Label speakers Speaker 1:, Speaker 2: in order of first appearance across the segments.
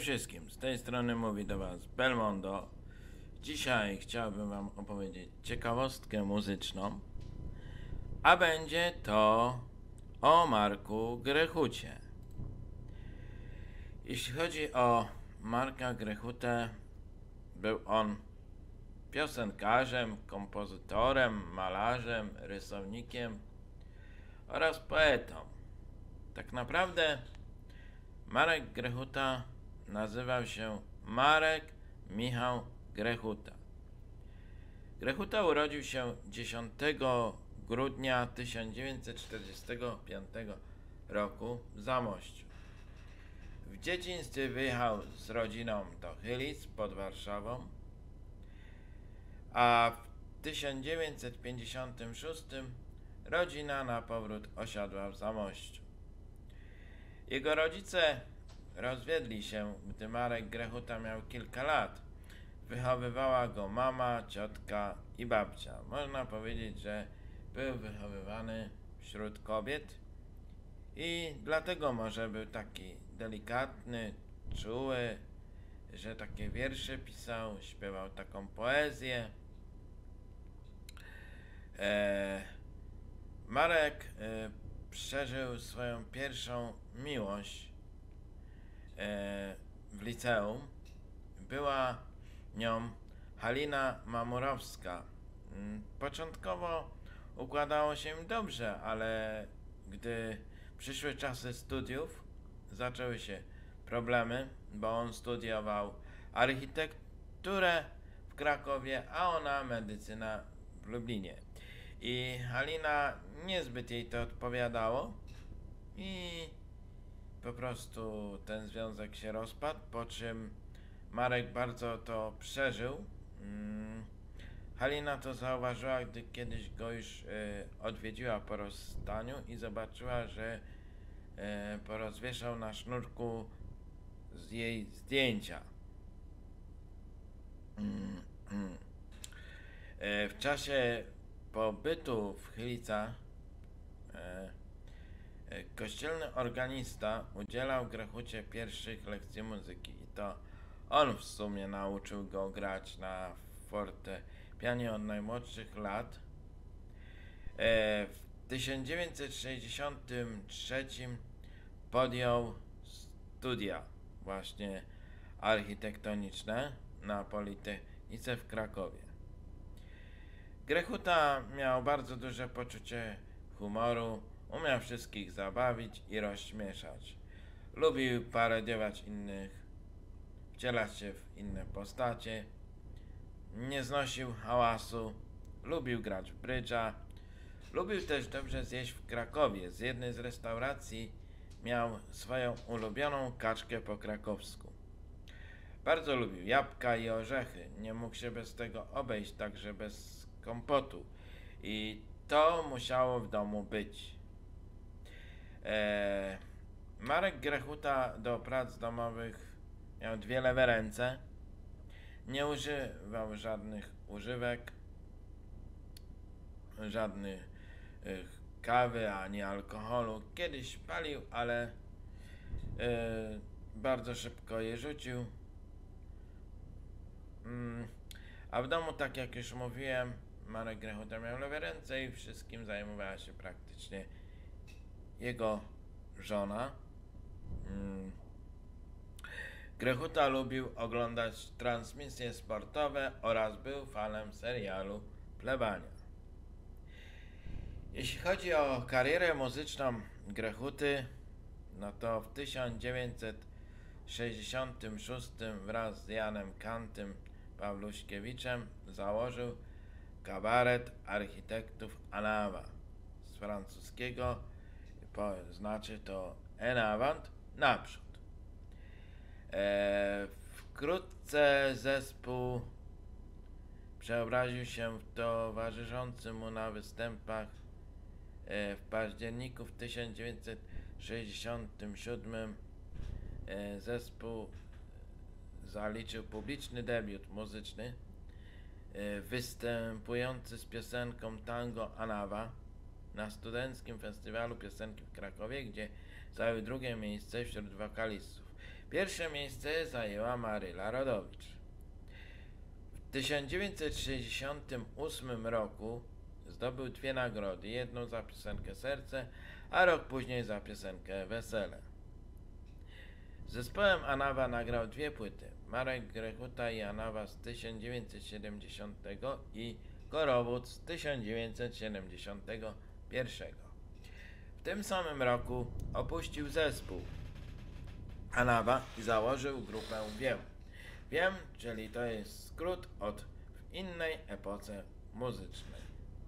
Speaker 1: wszystkim, z tej strony mówi do Was Belmondo. Dzisiaj chciałbym Wam opowiedzieć ciekawostkę muzyczną, a będzie to o Marku Grechucie. Jeśli chodzi o Marka Grechutę, był on piosenkarzem, kompozytorem, malarzem, rysownikiem oraz poetą. Tak naprawdę Marek Grechuta nazywał się Marek Michał Grechuta. Grechuta urodził się 10 grudnia 1945 roku w Zamościu. W dzieciństwie wyjechał z rodziną do Chylic pod Warszawą, a w 1956 rodzina na powrót osiadła w Zamościu. Jego rodzice rozwiedli się, gdy Marek Grechuta miał kilka lat. Wychowywała go mama, ciotka i babcia. Można powiedzieć, że był wychowywany wśród kobiet i dlatego może był taki delikatny, czuły, że takie wiersze pisał, śpiewał taką poezję. Marek przeżył swoją pierwszą miłość w liceum. Była nią Halina Mamurowska. Początkowo układało się im dobrze, ale gdy przyszły czasy studiów, zaczęły się problemy, bo on studiował architekturę w Krakowie, a ona medycynę w Lublinie. I Halina niezbyt jej to odpowiadało i po prostu ten związek się rozpadł, po czym Marek bardzo to przeżył. Halina to zauważyła, gdy kiedyś go już odwiedziła po rozstaniu i zobaczyła, że porozwieszał na sznurku z jej zdjęcia. W czasie pobytu w Chylicach kościelny organista udzielał Grechucie pierwszych lekcji muzyki i to on w sumie nauczył go grać na fortepianie od najmłodszych lat. W 1963 podjął studia właśnie architektoniczne na Politechnice w Krakowie. Grechuta miał bardzo duże poczucie humoru, umiał wszystkich zabawić i rozśmieszać. Lubił parodiować innych, wcielać się w inne postacie, nie znosił hałasu, lubił grać w brydża, lubił też dobrze zjeść w Krakowie. Z jednej z restauracji miał swoją ulubioną kaczkę po krakowsku. Bardzo lubił jabłka i orzechy, nie mógł się bez tego obejść, także bez kompotu i to musiało w domu być. Marek Grechuta do prac domowych miał dwie lewe ręce, nie używał żadnych używek, żadnych kawy ani alkoholu. Kiedyś palił, ale bardzo szybko je rzucił. A w domu, tak jak już mówiłem, Marek Grechuta miał lewe ręce i wszystkim zajmowała się praktycznie jego żona. Grechuta lubił oglądać transmisje sportowe oraz był fanem serialu Plebania. Jeśli chodzi o karierę muzyczną Grechuty, no to w 1966 wraz z Janem Kantym Pawluśkiewiczem założył kabaret architektów Anawa. Z francuskiego znaczy to en avant, naprzód. Wkrótce zespół przeobraził się w towarzyszący mu na występach. W październiku w 1967 zespół zaliczył publiczny debiut muzyczny, występujący z piosenką Tango Anawa na Studenckim Festiwalu Piosenki w Krakowie, gdzie zajął drugie miejsce wśród wokalistów. Pierwsze miejsce zajęła Maryla Rodowicz. W 1968 roku zdobył 2 nagrody, jedną za piosenkę Serce, a rok później za piosenkę Wesele. Z zespołem Anawa nagrał 2 płyty, Marek Grechuta i Anawa z 1970 i Korowód z 1971. W tym samym roku opuścił zespół Anawa i założył grupę Wiem. Wiem, czyli to jest skrót od w innej epoce muzycznej.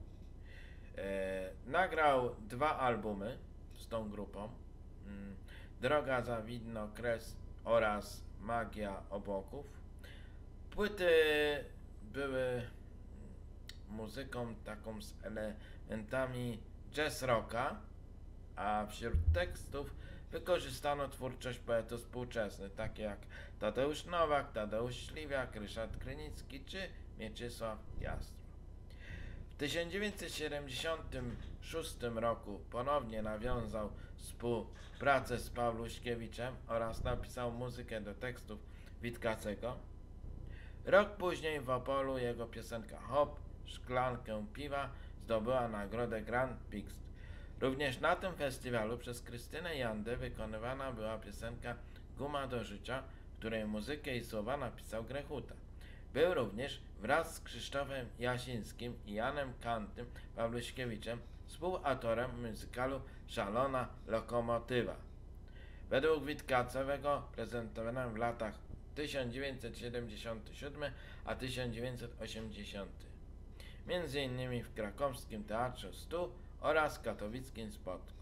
Speaker 1: Nagrał 2 albumy z tą grupą. Droga za widnokres oraz Magia obłoków. Płyty były muzyką taką z elementami jazz rocka, a wśród tekstów wykorzystano twórczość poetów współczesnych, takie jak Tadeusz Nowak, Tadeusz Śliwiak, Ryszard Krynicki czy Mieczysław Jastrow. W 1976 roku ponownie nawiązał współpracę z Pawluśkiewiczem oraz napisał muzykę do tekstów Witkacego. Rok później w Opolu jego piosenka Hop, szklankę piwa zdobyła nagrodę Grand Prix. Również na tym festiwalu przez Krystynę Jandę wykonywana była piosenka Guma do życia, której muzykę i słowa napisał Grechuta. Był również wraz z Krzysztofem Jasińskim i Janem Kantym Pawluśkiewiczem współautorem muzykalu Szalona lokomotywa. Według Witkacego prezentowanym w latach 1977 a 1980. Między innymi w krakowskim Teatrze Stu oraz katowickim Spodku.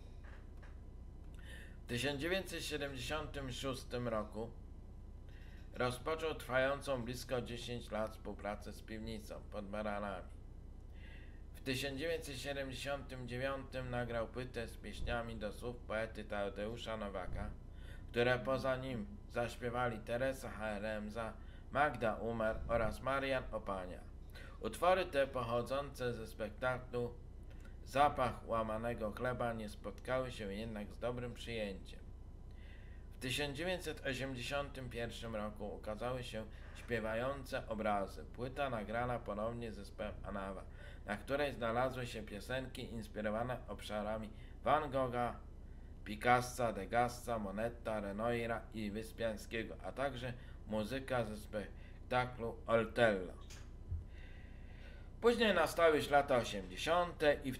Speaker 1: W 1976 roku rozpoczął trwającą blisko 10 lat współpracę z Piwnicą pod Baranami. W 1979 nagrał płytę z pieśniami do słów poety Tadeusza Nowaka, które poza nim zaśpiewali Teresa Haremza, Magda Umer oraz Marian Opania. Utwory te pochodzące ze spektaklu Zapach łamanego chleba nie spotkały się jednak z dobrym przyjęciem. W 1981 roku ukazały się Śpiewające obrazy, płyta nagrana ponownie z zespołem Anawa, na której znalazły się piosenki inspirowane obszarami Van Gogha, Picassa, Degassa, Monetta, Renoira i Wyspiańskiego, a także muzyka ze spektaklu Otello. Później nastały już lata 80. i w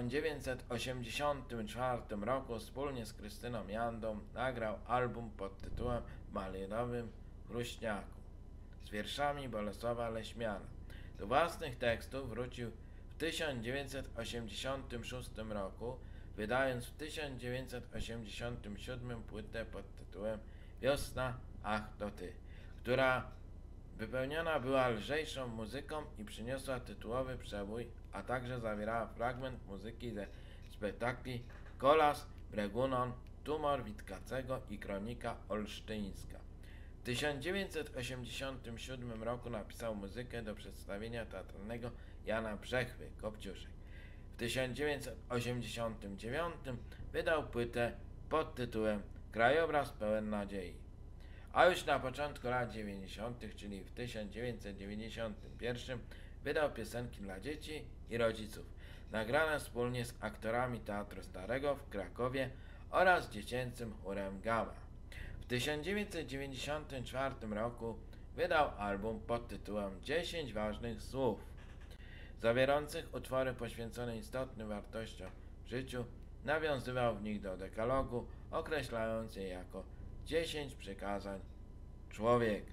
Speaker 1: 1984 roku wspólnie z Krystyną Jandą nagrał album pod tytułem Malinowym Chruśniaku z wierszami Bolesława Leśmiana. Do własnych tekstów wrócił w 1986 roku, wydając w 1987 płytę pod tytułem Wiosna, ach to ty, która wypełniona była lżejszą muzyką i przyniosła tytułowy przebój, a także zawierała fragment muzyki ze spektakli Kolas, Bregunon, Tumor Witkacego i Kronika Olsztyńska. W 1987 roku napisał muzykę do przedstawienia teatralnego Jana Brzechwy, Kopciuszek. W 1989 wydał płytę pod tytułem Krajobraz pełen nadziei. A już na początku lat 90., czyli w 1991, wydał piosenki dla dzieci i rodziców, nagrane wspólnie z aktorami Teatru Starego w Krakowie oraz dziecięcym chórem Gama. W 1994 roku wydał album pod tytułem 10 ważnych słów, zawierających utwory poświęcone istotnym wartościom w życiu. Nawiązywał w nich do dekalogu, określając je jako 10 przykazań człowieka.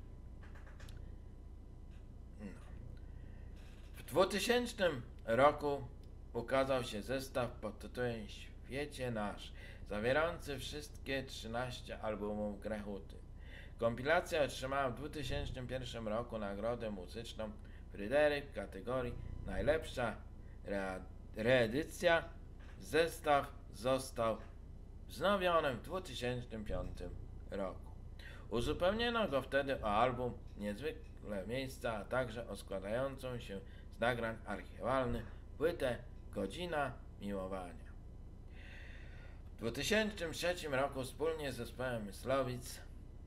Speaker 1: W 2000 roku ukazał się zestaw pod tytułem Świecie Nasz, zawierający wszystkie 13 albumów Grechuty. Kompilacja otrzymała w 2001 roku nagrodę muzyczną Fryderyk w kategorii Najlepsza reedycja. Zestaw został wznowiony w 2005 roku. Uzupełniono go wtedy o album Niezwykłe miejsca, a także o składającą się z nagrań archiwalnych płytę Godzina miłowania. W 2003 roku wspólnie z zespołem Myslowic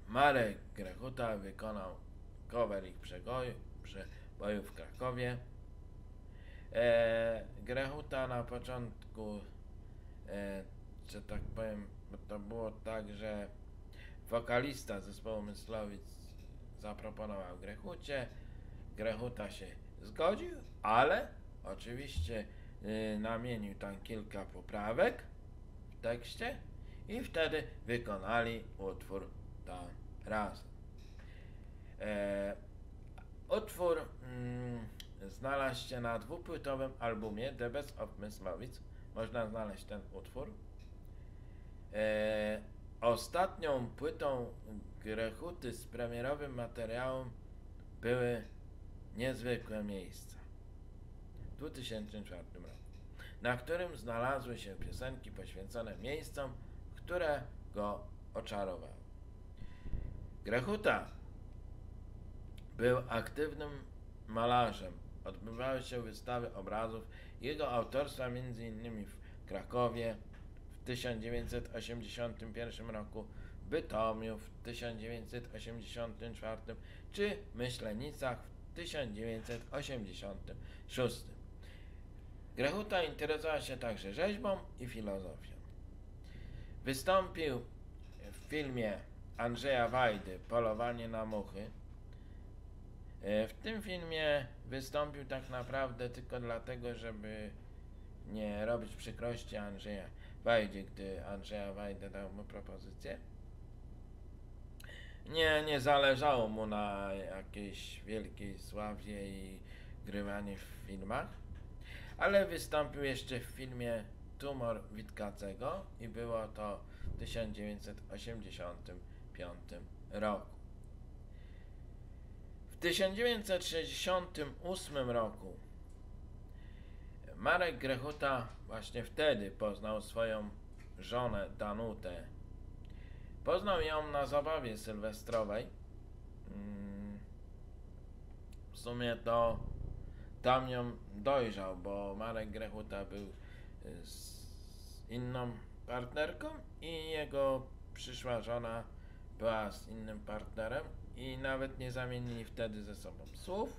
Speaker 1: Marek Grechuta wykonał cover ich przeboju w Krakowie. Grechuta na początku, że tak powiem, to było tak, że wokalista zespołu Myslowic zaproponował Grechucie, Grechuta się zgodził, ale oczywiście namienił tam kilka poprawek w tekście i wtedy wykonali utwór tam razem. Utwór znalazł się na dwupłytowym albumie The Best of Myslowic. Można znaleźć ten utwór. Ostatnią płytą Grechuty z premierowym materiałem były Niezwykłe miejsca w 2004 roku, na którym znalazły się piosenki poświęcone miejscom, które go oczarowały. Grechuta był aktywnym malarzem. Odbywały się wystawy obrazów jego autorstwa m.in. w Krakowie w 1981 roku, w Bytomiu w 1984 czy Myślenicach w 1986. Grechuta interesował się także rzeźbą i filozofią. Wystąpił w filmie Andrzeja Wajdy Polowanie na muchy. W tym filmie wystąpił tak naprawdę tylko dlatego, żeby nie robić przykrości Andrzeja Wajdzie, gdy Andrzeja Wajda dał mu propozycję. Nie zależało mu na jakiejś wielkiej sławie i grywaniu w filmach, ale wystąpił jeszcze w filmie Tumor Witkacego i było to w 1985 roku. W 1968 roku Marek Grechuta właśnie wtedy poznał swoją żonę Danutę. Poznał ją na zabawie sylwestrowej. W sumie to tam ją dojrzał, bo Marek Grechuta był z inną partnerką i jego przyszła żona była z innym partnerem i nawet nie zamienili wtedy ze sobą słów,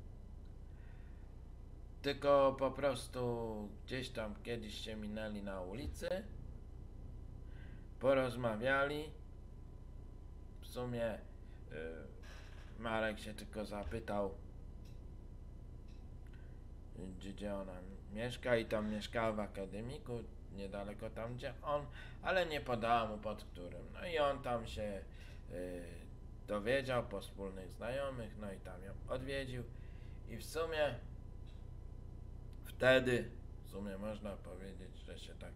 Speaker 1: tylko po prostu gdzieś tam kiedyś się minęli na ulicy, porozmawiali. W sumie Marek się tylko zapytał, gdzie ona mieszka, i tam mieszkała w akademiku, niedaleko tam gdzie on, ale nie podała mu pod którym. No i on tam się dowiedział po wspólnych znajomych, no i tam ją odwiedził i w sumie wtedy, można powiedzieć, że się tak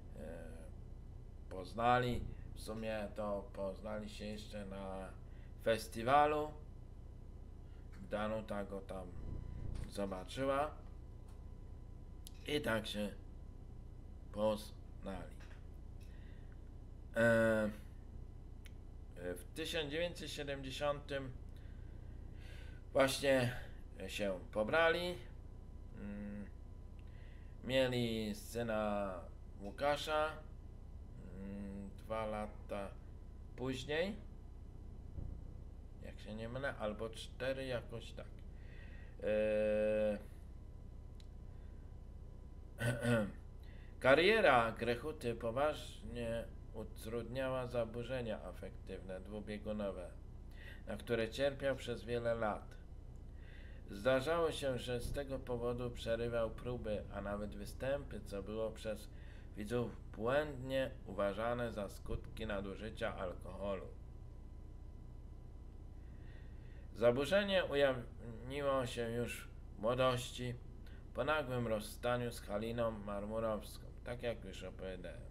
Speaker 1: poznali. W sumie to poznali się jeszcze na festiwalu. Danuta go tam zobaczyła i tak się poznali. W 1970 właśnie się pobrali. Mieli syna Łukasza 2 lata później, jak się nie mylę, albo 4, jakoś tak. Kariera Grechuty poważnie utrudniała zaburzenia afektywne dwubiegunowe, na które cierpiał przez wiele lat. Zdarzało się, że z tego powodu przerywał próby, a nawet występy, co było przez widzów błędnie uważane za skutki nadużycia alkoholu. Zaburzenie ujawniło się już w młodości, po nagłym rozstaniu z Haliną Marmurowską, tak jak już opowiadałem.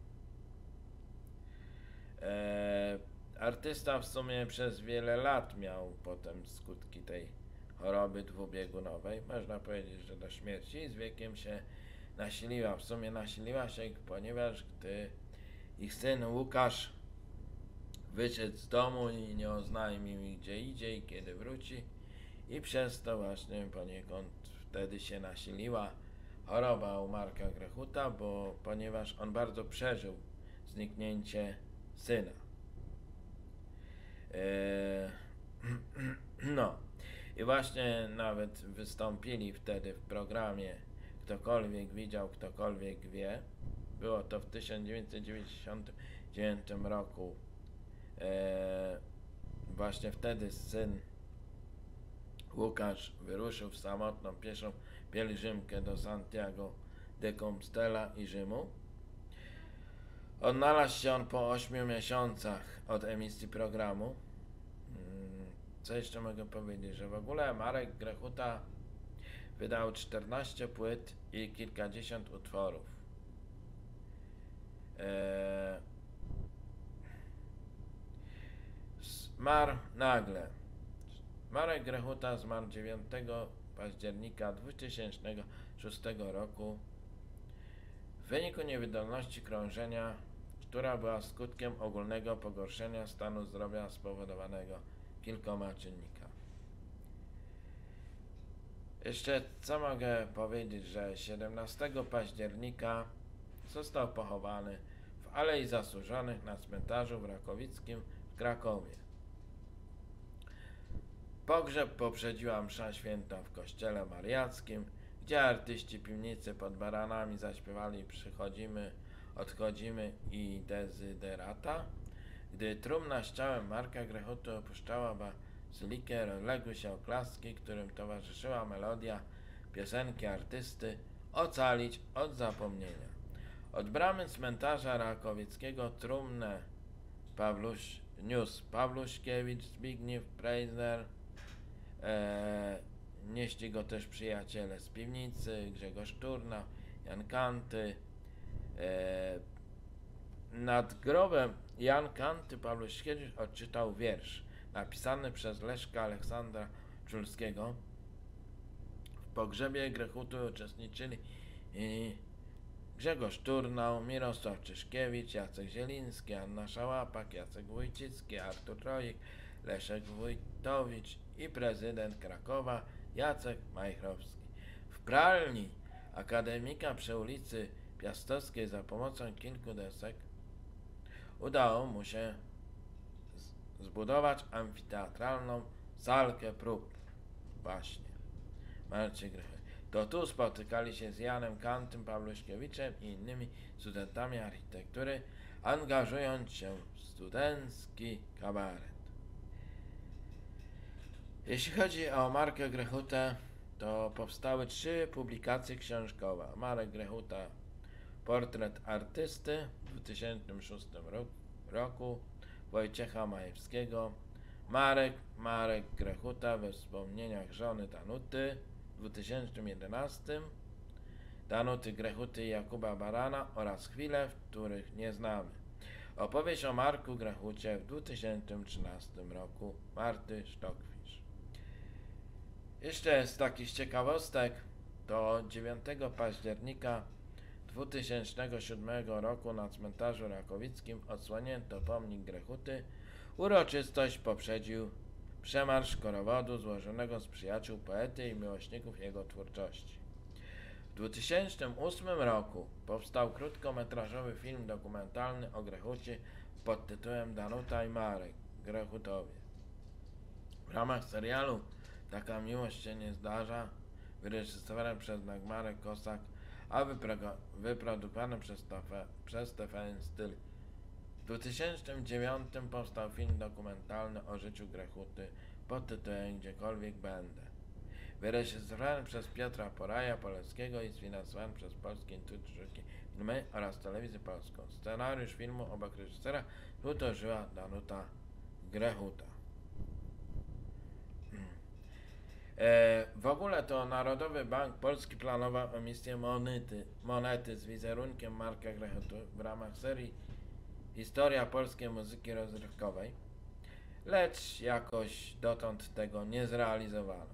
Speaker 1: Artysta w sumie przez wiele lat miał potem skutki tej choroby dwubiegunowej. Można powiedzieć, że do śmierci z wiekiem się nasiliła. W sumie nasiliła się, ponieważ gdy ich syn Łukasz wyszedł z domu i nie oznajmił mi, gdzie idzie i kiedy wróci, i przez to właśnie poniekąd wtedy się nasiliła choroba u Marka Grechuta, ponieważ on bardzo przeżył zniknięcie syna. E, no i właśnie nawet wystąpili wtedy w programie Ktokolwiek widział, ktokolwiek wie. Było to w 1999 roku. Właśnie wtedy syn Łukasz wyruszył w samotną pieszą pielgrzymkę do Santiago de Compostela i Rzymu. Odnalazł się on po 8 miesiącach od emisji programu. Co jeszcze mogę powiedzieć, że w ogóle Marek Grechuta wydał 14 płyt i kilkadziesiąt utworów. Zmarł nagle. Marek Grechuta zmarł 9 października 2006 roku w wyniku niewydolności krążenia, która była skutkiem ogólnego pogorszenia stanu zdrowia spowodowanego kilkoma czynnikami. Jeszcze co mogę powiedzieć, że 17 października został pochowany w Alei Zasłużonych na cmentarzu w Rakowickim w Krakowie. Pogrzeb poprzedziła msza święta w kościele mariackim, gdzie artyści Piwnicy pod Baranami zaśpiewali Przychodzimy, odchodzimy i Dezyderata. Gdy trumna z ciałem Marka Grechuty opuszczała bazylikę, rozległy się oklaski, którym towarzyszyła melodia piosenki artysty Ocalić od zapomnienia. Od bramy cmentarza rakowieckiego trumnę niósł Pawluszkiewicz, Zbigniew Preisler, nieśli go też przyjaciele z Piwnicy, Grzegorz Turna, Jan Kanty. Nad grobem Jan Kanty Pawluszkiewicz odczytał wiersz napisany przez Leszka Aleksandra Czulskiego. W pogrzebie Grechuty uczestniczyli Grzegorz Turnał, Mirosław Czyszkiewicz, Jacek Zieliński, Anna Szałapak, Jacek Wójcicki, Artur Rojek, Leszek Wójtowicz i prezydent Krakowa Jacek Majchrowski. W pralni akademika przy ulicy Piastowskiej za pomocą kilku desek udało mu się zbudować amfiteatralną salkę prób. Właśnie. Marcin Grechuta. To tu spotykali się z Janem Kantym, Pawluszkiewiczem i innymi studentami architektury, angażując się w studencki kabaret. Jeśli chodzi o Marka Grechutę, to powstały 3 publikacje książkowe. Marek Grechuta Portret artysty w 2006 roku Wojciecha Majewskiego, Marek Grechuta we wspomnieniach żony Danuty w 2011, Danuty Grechuty i Jakuba Barana oraz Chwile, w których nie znamy. Opowieść o Marku Grechucie w 2013 roku Marty Stockfish. Jeszcze z takich ciekawostek to 9 października 2007 roku na cmentarzu rakowickim odsłonięto pomnik Grechuty. Uroczystość poprzedził przemarsz korowodu złożonego z przyjaciół poety i miłośników jego twórczości. W 2008 roku powstał krótkometrażowy film dokumentalny o Grechucie pod tytułem Danuta i Marek Grechutowie. W ramach serialu Taka miłość się nie zdarza, wyreżyserowany przez Dagmarę Kosak, a wyprodukowany przez TVN Styl. W 2009 powstał film dokumentalny o życiu Grechuty pod tytułem Gdziekolwiek będę. Wyreżyserowany przez Piotra Poraja Poleckiego i sfinansowany przez Polski Instytut Sztuki Filmowej oraz Telewizję Polską. Scenariusz filmu obok reżysera współtworzyła Danuta Grechuta. W ogóle to Narodowy Bank Polski planował emisję monety z wizerunkiem Marka Grechuty w ramach serii Historia polskiej muzyki rozrywkowej, lecz jakoś dotąd tego nie zrealizowano.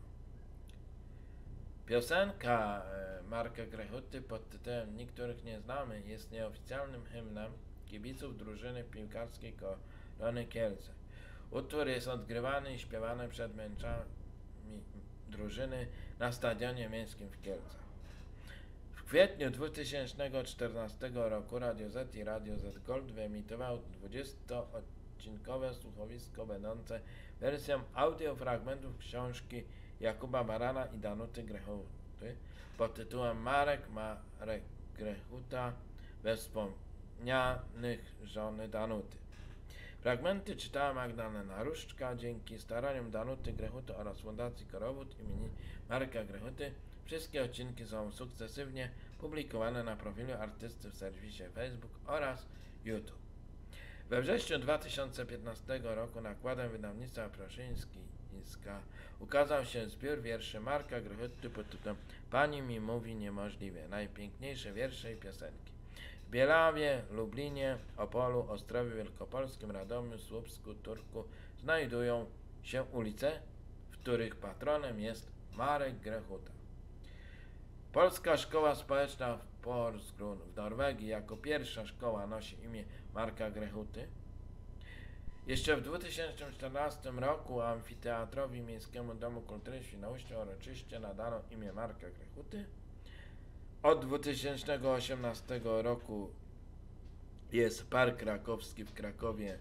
Speaker 1: Piosenka Marka Grechuty pod tytułem Nikt, których nie znamy jest nieoficjalnym hymnem kibiców drużyny piłkarskiej Korony Kielce. Utwór jest odgrywany i śpiewany przed meczami drużyny na Stadionie Miejskim w Kielcach. W kwietniu 2014 roku Radio Z i Radio Z Gold wyemitowały odcinkowe słuchowisko będące wersją audiofragmentów książki Jakuba Barana i Danuty Grechuty pod tytułem Marek Grechuta bez wspomnianych żony Danuty. Fragmenty czytała Magdalena Różczka. Dzięki staraniom Danuty Grechuty oraz Fundacji Korowód imienia Marka Grechuty wszystkie odcinki są sukcesywnie publikowane na profilu artysty w serwisie Facebook oraz YouTube. We wrześniu 2015 roku nakładem wydawnictwa Pruszyńska ukazał się zbiór wierszy Marka Grechuty pod tytułem Pani mi mówi niemożliwie. Najpiękniejsze wiersze i piosenki. W Bielawie, Lublinie, Opolu, Ostrowiu Wielkopolskim, Radomiu, Słupsku, Turku znajdują się ulice, w których patronem jest Marek Grechuta. Polska Szkoła Społeczna w Porsgrunn w Norwegii jako pierwsza szkoła nosi imię Marka Grechuty. Jeszcze w 2014 roku Amfiteatrowi Miejskiemu Domu Kultury w Świnoujściu uroczyście nadano imię Marka Grechuty. Od 2018 roku jest Park Krakowski w Krakowie,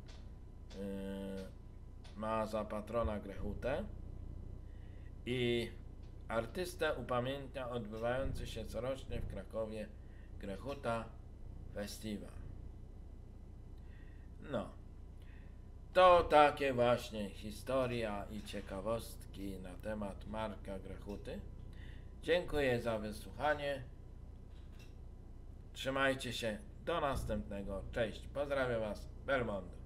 Speaker 1: ma za patrona Grechutę i artysta upamiętnia odbywający się corocznie w Krakowie Grechuta Festiwal. No, to takie właśnie historia i ciekawostki na temat Marka Grechuty. Dziękuję za wysłuchanie. Trzymajcie się. Do następnego. Cześć. Pozdrawiam Was. Belmondo.